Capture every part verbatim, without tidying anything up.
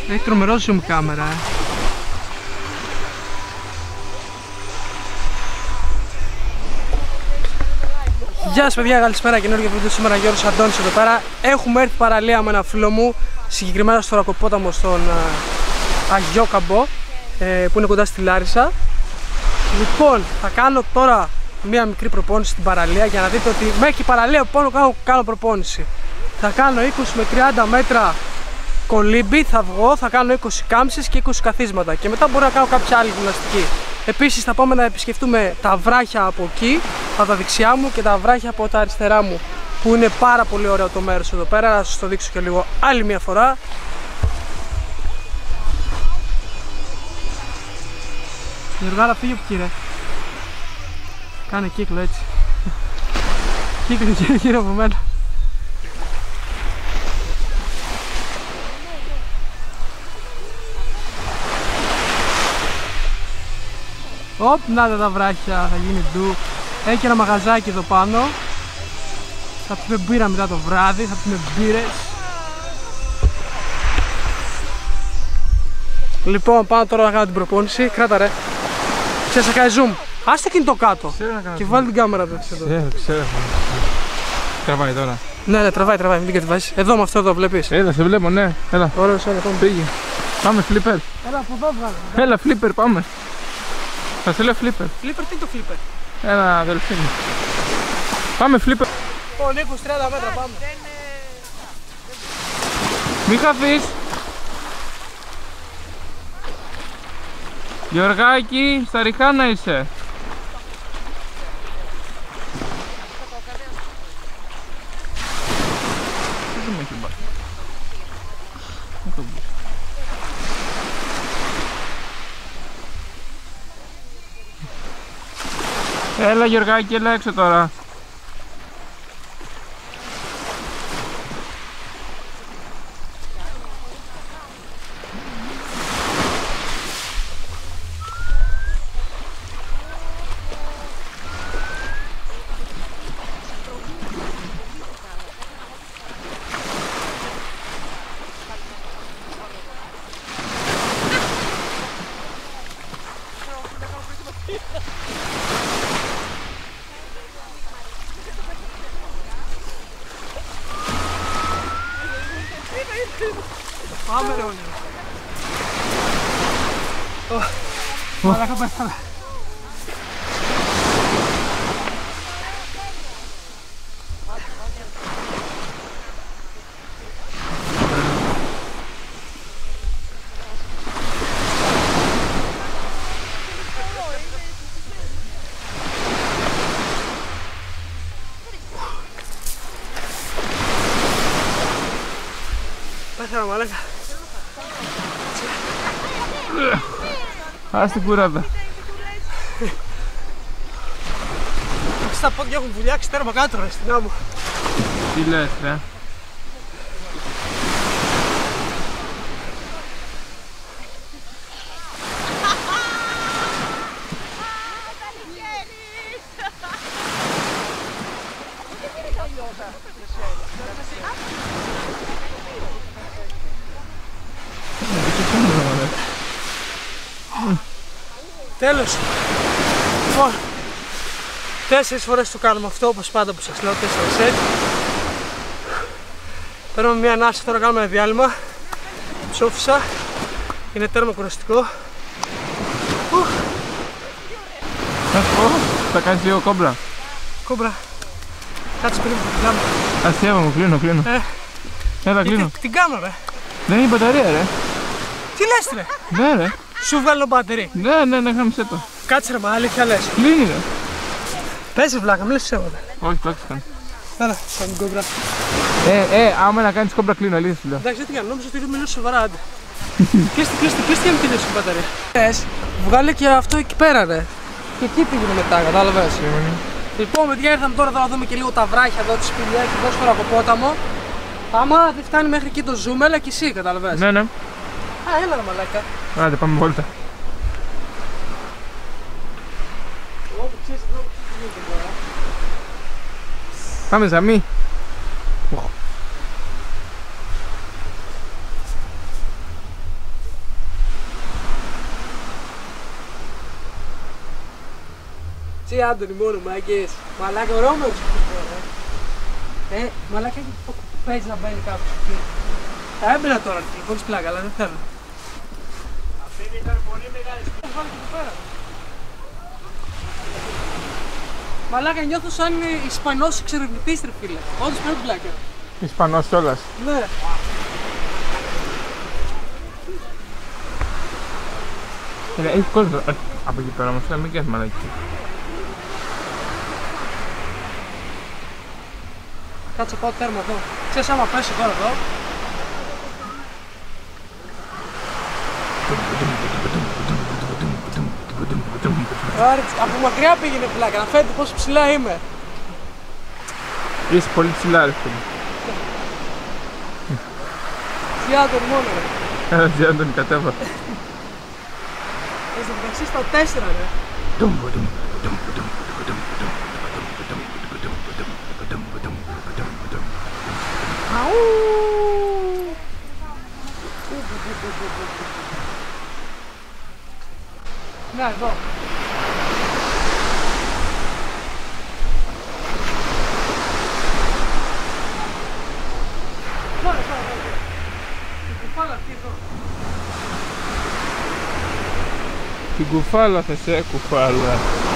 Έχει τρομερό zoom κάμερα, ε. Γεια σας παιδιά, καλησπέρα, καινούργιο βίντεο σήμερα, Γιώργος Αντώνης εδώ πέρα. Έχουμε έρθει παραλία με ένα φίλο μου, συγκεκριμένα στο Ρακοπόταμο, στον uh, Αγιό Καμπό, ε, που είναι κοντά στη Λάρισα. Λοιπόν, θα κάνω τώρα μία μικρή προπόνηση στην παραλία για να δείτε ότι μέχρι παραλία που πάνω κάνω, κάνω προπόνηση. Θα κάνω είκοσι με τριάντα μέτρα κολύμπι, θα βγω, θα κάνω είκοσι κάμψεις και είκοσι καθίσματα και μετά μπορώ να κάνω κάποια άλλη γυμναστική. Επίσης θα πάμε να επισκεφτούμε τα βράχια από εκεί, από τα δεξιά μου, και τα βράχια από τα αριστερά μου, που είναι πάρα πολύ ωραίο το μέρος εδώ πέρα. Να σας το δείξω και λίγο άλλη μια φορά. Γιωργάρα, φύγε από εκεί ρε. Κάνε κύκλο έτσι. Κύκλο γύρω γύρω από μένα. Οπ, να τα βράχια, θα γίνει ντου. Έχει και ένα μαγαζάκι εδώ πάνω. Θα πιούμε μπύρα μετά το βράδυ, θα πιούμε μπύρες. Λοιπόν, πάω τώρα να κάνω την προπόνηση. Κράτα ρε. Ξέρεις να κάνει zoom. Άσε το κινητό κάτω και βάλει την κάμερα εδώ. Ξέρω, ξέρω. Τραβάει τώρα. Ναι, ναι, τραβάει, τραβάει, μην κατεβάσεις. Εδώ με αυτό εδώ βλέπεις. Έλα, σε βλέπω, ναι. Έλα. Ωραίος, έλα, πάμε. Πήγε. Πάμε, flipper. Έλα, από εδώ βγάλε. Έλα, flipper, πάμε. Θα σε λέω flipper. Flipper, τι είναι το flipper? Ένα δελφίνι. Πάμε, flipper. Ω, Νίκος, τριάντα μέτρα, πάμε. Μη χαθείς. Γιωργάκη, στα ριχάνα είσαι. Δεν με έχει μπάσει. Έλα Γιωργάκη, έλα έξω τώρα. Πάμε ρε όνειρο. Μαλάκα πέθανα. Πέθανα μαλάκα. Ας την κουράδα. Στα πόδια έχουν βουλιάξει τέρμα κάτω ρε στην άμμο. Τι λες ρε. Τέλος. Λοιπόν, τέσσερις φορές το κάνουμε αυτό, όπως πάντα που σας λέω, τέσσερα σετ. Παίρνουμε μια ανάσα, τώρα κάνουμε ένα διάλειμμα. Ψόφισα, είναι τέρμα κουραστικό. Θα κάνεις λίγο κόμπρα. Κόμπρα. Κάτσε πριν την κάμερα. Αστείευα μου, κλείνω, κλείνω. Ε, Έλα, κλείνω. την κάμερα ρε. Δεν είναι μπαταρία ρε. Τι λες ρε. Ναι ρε. Σου βγάλω μπάτερι. Ναι, ναι, ναι, χάμισε το. Κάτσε ρε, μα αλήθεια λες. Κλείνει ρε. Πες ρε βλάκα, μη λες ψέματα. Όχι, πλάκα κάνει. Έλα, σαν την κόμπρα. Ε, ε, άμα να κάνεις κόμπρα κλείνω, αλήθεια σου λέω. Εντάξει, τι κάνω, νόμιζα ότι μιλήσω σοβαρά, άντε. Κλείστε, κλείστε, κλείστε για να μην τελειώσει η μπαταρία. Πες, βγάλε και αυτό εκεί πέρα ρε. Και εκεί πήγαινε μετά, κατάλαβες. Λοιπόν, παιδιά, ήρθαμε τώρα εδώ να δούμε και λίγο τα βράχια εδώ, τη σπηλιά και εδώ στο Ρακοπόταμο. Άμα δεν φτάνει μέχρι εκεί το zoom, έλα και εσύ, καταλαβαίνεις. Ναι, ναι. Α, έλα ρε μαλάκα. Άντε, πάμε βόλτα. Πάμε ζαμί. εσύ Άντωνη μόνο μάγκες. Μαλάκα ωραίο μέρος αυτό τώρα. Ε, μαλάκα έχει το κουπέζι να μπαίνει κάποιος εκεί. Θα έμπαινα τώρα, χωρίς πλάκα, αλλά δεν θέλω. Αυτή ήταν πολύ μεγάλη. Βάλε και εδώ πέρα. Μαλάκα νιώθω σαν Ισπανός εξερευνητής ρε φίλε. Όντως πρέπει πλάκα. Ισπανός κιόλας. Ναι. Ε, έχει κόσμο ε, από εκεί πέρα όμως, να μην κάθουμε εκεί. Κάτσε πάω τέρμα εδώ. Ξέρεις άμα πέσει τώρα εδώ. Άρα, από μακριά πήγαινε πλάκα, να φαίνεται πόσο ψηλά είμαι. Είσαι πολύ ψηλά ρε φίλε. Θιάτον μόνο ρε. Ένα Τζιάντον κατέβα. Είσαι μεταξύ στα τέσσερα ρε. Αου! Ναι, εδώ. Τώρα, τώρα, τώρα. Η κουφάλα αυτή εδώ. Την κουφάλα θα σε κουφάλα.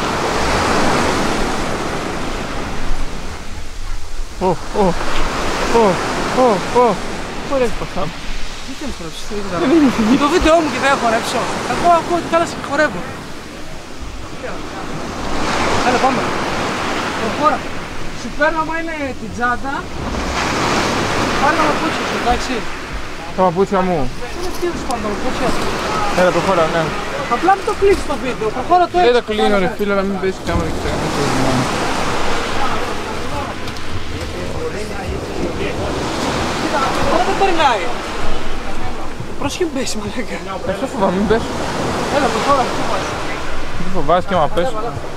Ω, ω, ω, ω, ω. Χορεύει παθάμε. Τι θέλει χορέψεις, τι δεν το βίντεο μου και δεν χορέψω. Εγώ ακούω ότι καλά χορεύω. Έλα πάμε. Προχώρα. Σου παίρνω άμα είναι την τσάντα. Πάρε τα παπούτσια σου, εντάξει. Τα παπούτσια μου. Είναι ευθύνη σου πάνω τα παπούτσια. Έλα προχώρα, ναι. Απλά μην το κλείσεις το βίντεο. Προχώρα το Δεν έτσι. το κλείνω ρε φίλε, να μην πέσει η κάμερα και ξέχασα. Τώρα δεν περνάει. Πρόσχε μην πέσει μαλάκα. Αυτό φοβάμαι, μην πέσω. Έλα προχώρα. Τι φοβάσαι και άμα πέσω.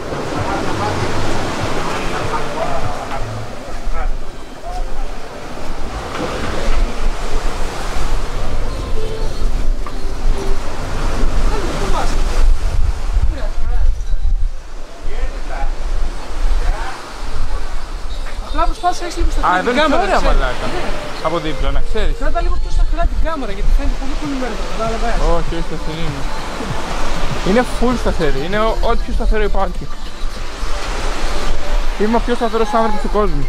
Απλά προσπάθησα να έχεις λίγο στα Α, χέρια εδώ την είναι πιο κάμερα. ωραία ξέρεις. μαλάκα. Από δίπλα, να ξέρεις. Κράτα λίγο πιο στα χέρια την κάμερα γιατί φαίνεται πολύ πολύ μέρος. Κατάλαβες. Όχι, όχι σταθερή είναι. Είναι full σταθερή, είναι ό- ό,τι πιο σταθερό υπάρχει. Είμαι ο πιο σταθερός άνθρωπος του κόσμου.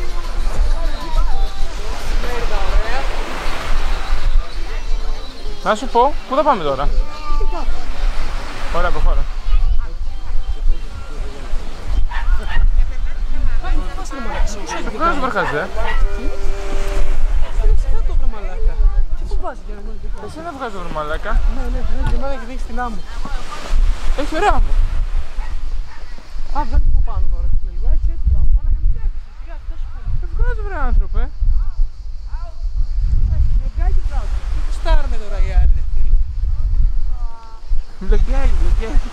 Να σου πω, πού θα πάμε τώρα. Ωραία, προχώρα. Δεν σου βραχάζει, ε. Κάτω βρε μαλάκα. Τι φοβάσαι για να μην το Εσύ δεν βγάζω βρε μαλάκα. Ναι, ναι, ναι, και εμένα και δείχνεις την άμμο. Έχει ωραία άμμο. Α, βγάλει και από πάνω τώρα. Λίγο έτσι, έτσι, μπράβο. Μαλάκα, μην τρέχεις, σιγά, τι θα σου πω. Δεν βγάζω βρε άνθρωπε. Λεγκάκι βγάζω. Τι κουστάρουμε τώρα οι άλλοι, ρε φίλε. Βλεγγάκι, βλεγγάκι.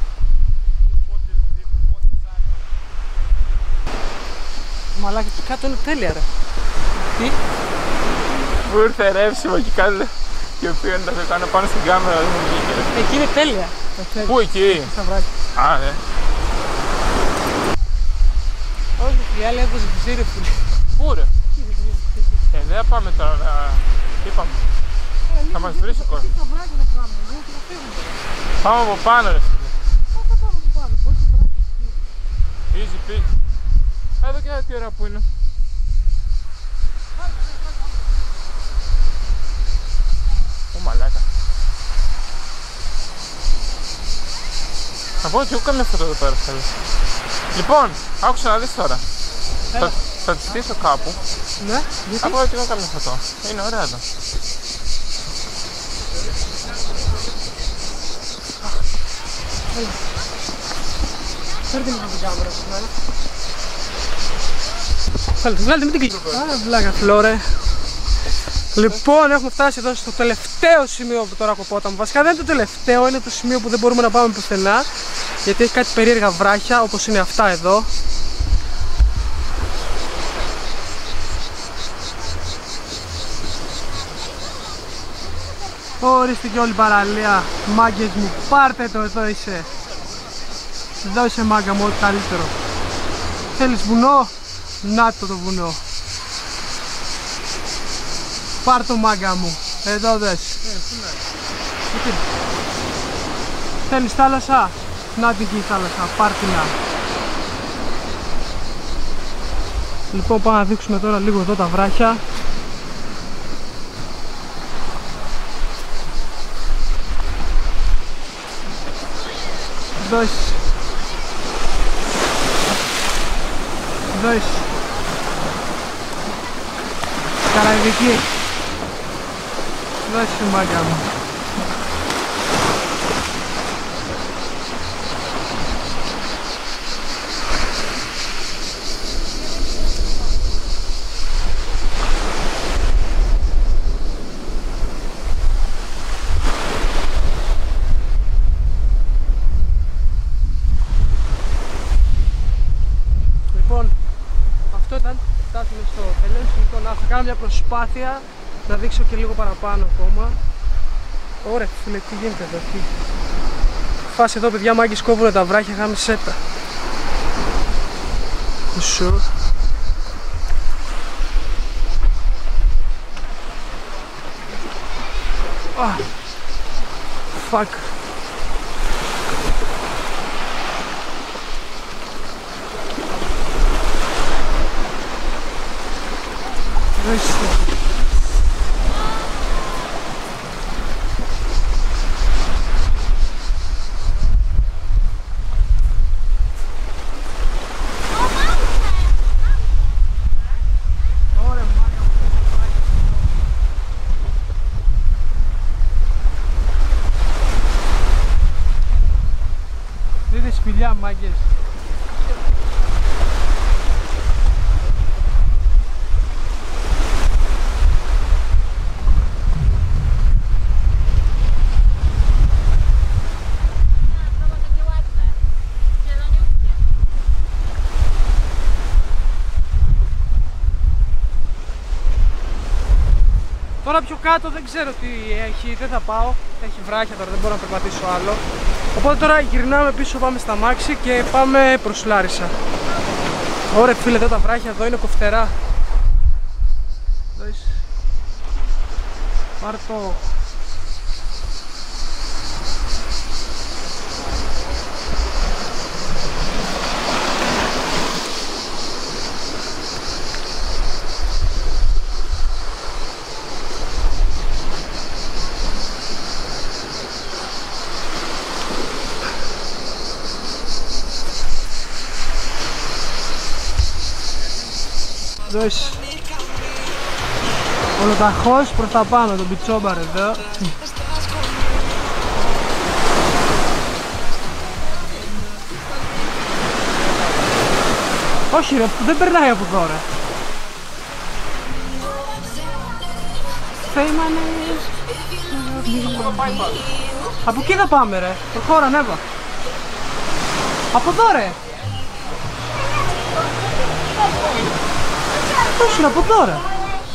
Μαλάκα, εκεί κάτω είναι τέλεια ρε. Τι? Που ήρθε ρεύσιμο και κάτι και πήγαν να το κάνω πάνω στην κάμερα, δεν μου βγήκε. Εκεί είναι τέλεια. Πού εκεί? Στα βράδια. Α, ναι. Όχι, η άλλη έδωσε τη σύρε φίλε. Πού ρε? Ε, δεν θα πάμε τώρα να... Τι είπαμε? Θα μας βρει ο κόσμος. Τα βράδια να κάνουμε, εγώ και να φύγουμε. Πάμε από πάνω ρε φίλε. Πάμε από πάνω, από πάνω. Όχι, το βράδυ. Easy peasy. Εδώ και τι ώρα που είναι. Ω μαλάκα. Θα πω ότι έχω καμία φωτό εδώ πέρα θέλω. Λοιπόν, άκουσα να δεις τώρα. Θα, θα τη στήσω κάπου. Ναι, γιατί? Θα πω ότι έχω καμία φωτό. Είναι ωραία εδώ. Φέρτε λίγο την κάμερα σου, ναι. Θέλετε, βγάλετε, μην την κλείσω. Άρα, βλάκα, φλόρε. Λοιπόν, έχουμε φτάσει εδώ στο τελευταίο σημείο από το Ρακοπόταμο. Βασικά δεν είναι το τελευταίο, είναι το σημείο που δεν μπορούμε να πάμε πουθενά. Γιατί έχει κάτι περίεργα βράχια, όπως είναι αυτά εδώ. Ορίστε και όλη η παραλία. Μάγκες μου, πάρτε το, εδώ είσαι. Εδώ είσαι μάγκα μου, ό,τι καλύτερο. Θέλεις βουνό? Να το το βουνό. Πάρ' το μάγκα μου. Εδώ δες. Ε, θέλεις θάλασσα? Να την εκεί η θάλασσα. Πάρ' την να. Λοιπόν, πάμε να δείξουμε τώρα λίγο εδώ τα βράχια. Δες. Δες. Καραϊβική. Δες η μάγκα μου. Λοιπόν, αυτό ήταν, φτάσαμε στο τέλος. Λοιπόν, θα κάνω μια προσπάθεια να δείξω και λίγο παραπάνω ακόμα. Ωραία φίλε, τι γίνεται εδώ, τι φάση εδώ παιδιά, μάγκες κόβουνε τα βράχια, είχαμε σέτα. Κουσό. Ah, fuck. Δείτε σπηλιά μάγκες. Τώρα πιο κάτω δεν ξέρω τι έχει, δεν θα πάω, έχει βράχια τώρα, δεν μπορώ να περπατήσω άλλο. Οπότε τώρα γυρνάμε πίσω, πάμε στα μάξι και πάμε προς Λάρισα. Ωραία φίλε, εδώ τα βράχια εδώ είναι κοφτερά. Δες. Πάρ' το. Δες. Ολοταχώς προς τα πάνω, τον πιτσόμπαρ εδώ. Όχι ρε, δεν περνάει από εδώ ρε. Από εκεί θα πάμε ρε, προχώρα ανέβα. Από εδώ ρε. Όχι ρε, από εδώ ρε.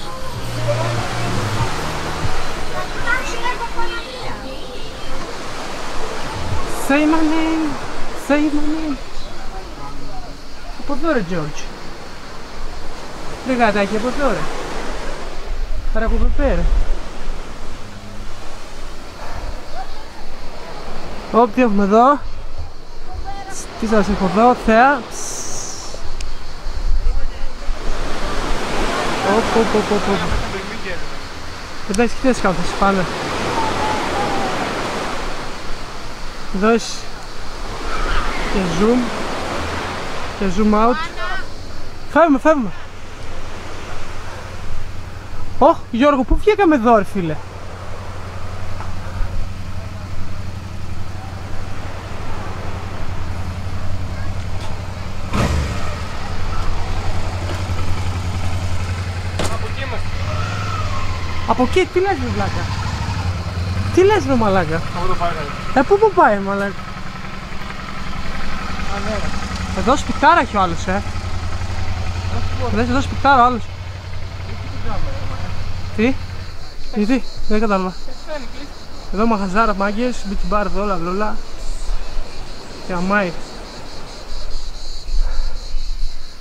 Say my name, say my name. Από εδώ ρε George. Δεν γατάκι, από εδώ ρε. Παρακολουθέ ρε. Ωπ, τι έχουμε εδώ. Τι σας έχω εδώ, θέα. Ωπ, ωπ, ωπ, ωπ. Εντάξει, κοιτάξτε κάπου θα σου πάνε. Εδώ είσαι. Και zoom. Και zoom out. Φεύγουμε, φεύγουμε. Ωχ, Γιώργο, πού βγήκαμε εδώ ρε φίλε. Από εκεί, τι λες ρε βλάκα. Τι λες ρε μαλάκα. Από το πάει. Ε, πού πού πάει μαλάκα. Εδώ σπιτάρα έχει ο άλλος ε. Δες εδώ σπιτάρα ο άλλος. Τι, γιατί, δεν κατάλαβα. Εδώ μαχαζάρα μάγκες, beach bar, δόλα, λόλα. Και αμάι.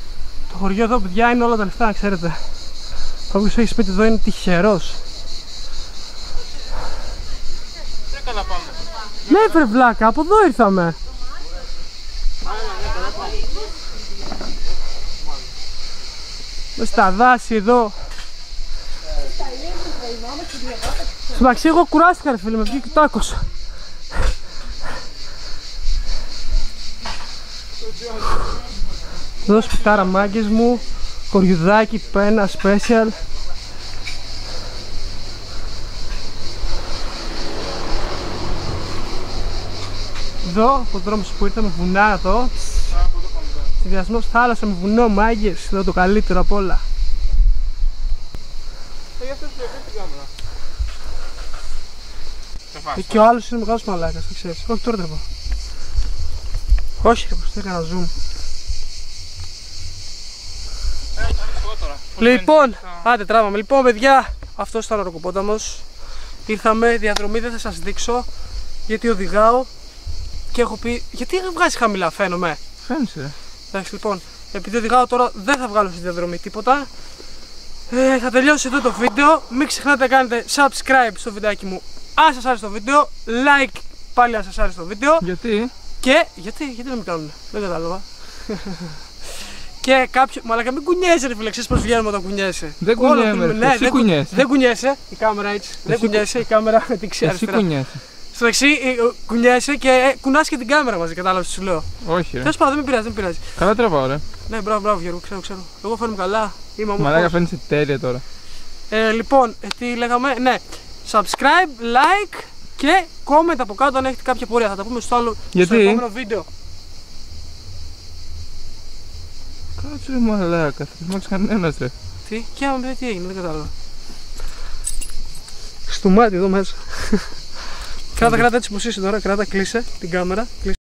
χωριό εδώ, παιδιά, είναι όλα τα λεφτά, ξέρετε. Όποιος έχει σπίτι εδώ είναι τυχερός. Δεν καλά πάμε. Ναι, βρε βλάκα, από εδώ ήρθαμε. Μες στα δάση εδώ. Στην παξί εγώ κουράστηκα ρε φίλε, με βγήκε το άκουσα. Εδώ σπιτάρα μάγκες μου, χωριουδάκι, πένα, special. Εδώ, από το δρόμο που ήρθαμε, βουνά εδώ. Συνδυασμός θάλασσα με βουνό, μάγκες, εδώ το καλύτερο απ' όλα. Για αυτός που έκανε την κάμερα. Και ο άλλος είναι μεγάλος μαλάκας, το ξέρεις. Όχι τώρα τρεπώ. Όχι ρε, πως δεν έκανα zoom. Λοιπόν, άντε τράβαμε. Λοιπόν παιδιά, αυτός ήταν ο Ροκοπόταμος. Ήρθαμε, διαδρομή δεν θα σας δείξω, γιατί οδηγάω και έχω πει, γιατί βγάζει χαμηλά, φαίνομαι. Φαίνεσαι ρε. Εντάξει λοιπόν, επειδή οδηγάω τώρα δεν θα βγάλω στη διαδρομή τίποτα. Ε, θα τελειώσει εδώ το βίντεο. Μην ξεχνάτε να κάνετε subscribe στο βιντεάκι μου αν σας άρεσε το βίντεο. Like πάλι αν σας άρεσε το βίντεο. Γιατί? Και γιατί, γιατί να μην κάνουν, δεν κατάλαβα. Και κάποιο, μαλάκα μην κουνιέσαι ρε φίλε, ξέρεις πως βγαίνουμε όταν κουνιέσαι. Δεν κουνιέμαι ρε, ναι, εσύ δεν, κουνιέσαι. Δεν κουνιέσαι, η κάμερα έτσι, δεν κουνιέσαι, η κάμερα με την ξέρα. Εσύ κουνιέσαι. Στο δεξί κουνιέσαι και ε, κουνάς και την κάμερα μαζί, κατάλαβες τι σου λέω. Όχι ρε. Τέλος πάντων, δεν με πειράζει, δεν με πειράζει. Καλά τραβάω ρε. Ναι, μπράβο, μπράβο Γιώργο, ξέρω, ξέρω. Εγώ φαίνομαι καλά, είμαι όμορφος. Μαλάκα φαίνεσαι τέλεια τώρα. Ε, λοιπόν, ε, τι λέγαμε, ναι. Subscribe, like και comment από κάτω αν έχετε κάποια πορεία. Θα τα πούμε στο άλλο, Γιατί? στο επόμενο βίντεο. Κάτσε ρε μαλάκα, θα θυμάξεις κανένας ρε. Τι, και άμα πει τι έγινε, δεν κατάλαβα. Στο μάτι εδώ μέσα. Κράτα, κράτα έτσι πως είσαι τώρα, κράτα, κλείσε την κάμερα. Κλείσε.